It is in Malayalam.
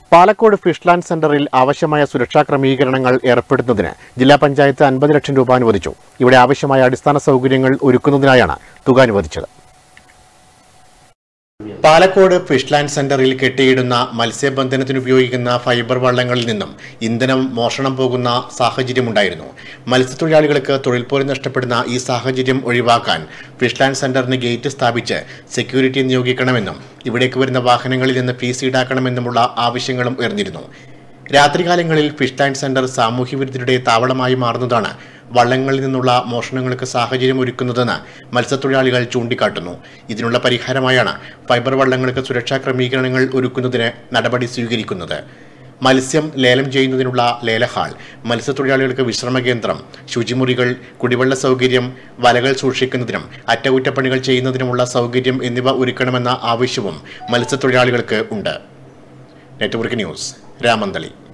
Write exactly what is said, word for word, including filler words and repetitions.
പാലക്കോട് ഫിഷ് ലാൻഡ് സെന്ററിൽ ആവശ്യമായ സുരക്ഷാ ക്രമീകരണങ്ങൾ ഏർപ്പെടുത്തുന്നതിന് ജില്ലാ പഞ്ചായത്ത് അൻപത് ലക്ഷം രൂപ അനുവദിച്ചു. ഇവിടെ ആവശ്യമായ അടിസ്ഥാന സൗകര്യങ്ങൾ ഒരുക്കുന്നതിനായാണ് തുക അനുവദിച്ചത്. പാലക്കോട് ഫിഷ് ലാൻഡ് സെന്ററിൽ കെട്ടിയിടുന്ന മത്സ്യബന്ധനത്തിന് ഉപയോഗിക്കുന്ന ഫൈബർ വള്ളങ്ങളിൽ നിന്നും ഇന്ധനം മോഷണം പോകുന്ന സാഹചര്യമുണ്ടായിരുന്നു. മത്സ്യത്തൊഴിലാളികൾക്ക് തൊഴിൽ പോലും നഷ്ടപ്പെടുന്ന ഈ സാഹചര്യം ഒഴിവാക്കാൻ ഫിഷ് ലാൻഡ് സെന്ററിന് ഗേറ്റ് സ്ഥാപിച്ച് സെക്യൂരിറ്റി നിയോഗിക്കണമെന്നും ഇവിടേക്ക് വരുന്ന വാഹനങ്ങളിൽ നിന്ന് ഫീസ് ഈടാക്കണമെന്നുമുള്ള ആവശ്യങ്ങളും ഉയർന്നിരുന്നു. രാത്രികാലങ്ങളിൽ ഫിഷ് ലാൻഡ് സെന്റർ സാമൂഹ്യ വിരുദ്ധരുടെ താവളമായി മാറുന്നതാണ് വള്ളങ്ങളിൽ നിന്നുള്ള മോഷണങ്ങൾക്ക് സാഹചര്യം ഒരുക്കുന്നതെന്ന് മത്സ്യത്തൊഴിലാളികൾ ചൂണ്ടിക്കാട്ടുന്നു. ഇതിനുള്ള പരിഹാരമായാണ് ഫൈബർ വള്ളങ്ങൾക്ക് സുരക്ഷാ ക്രമീകരണങ്ങൾ ഒരുക്കുന്നതിന് നടപടി സ്വീകരിക്കുന്നത്. മത്സ്യം ലേലം ചെയ്യുന്നതിനുള്ള ലേലഹാൾ, മത്സ്യത്തൊഴിലാളികൾക്ക് വിശ്രമ കേന്ദ്രം, ശുചിമുറികൾ, കുടിവെള്ള സൗകര്യം, വലകൾ സൂക്ഷിക്കുന്നതിനും അറ്റകുറ്റപ്പണികൾ ചെയ്യുന്നതിനുമുള്ള സൗകര്യം എന്നിവ ഒരുക്കണമെന്ന ആവശ്യവും മത്സ്യത്തൊഴിലാളികൾക്ക് ഉണ്ട്. Network news, Ramanthali.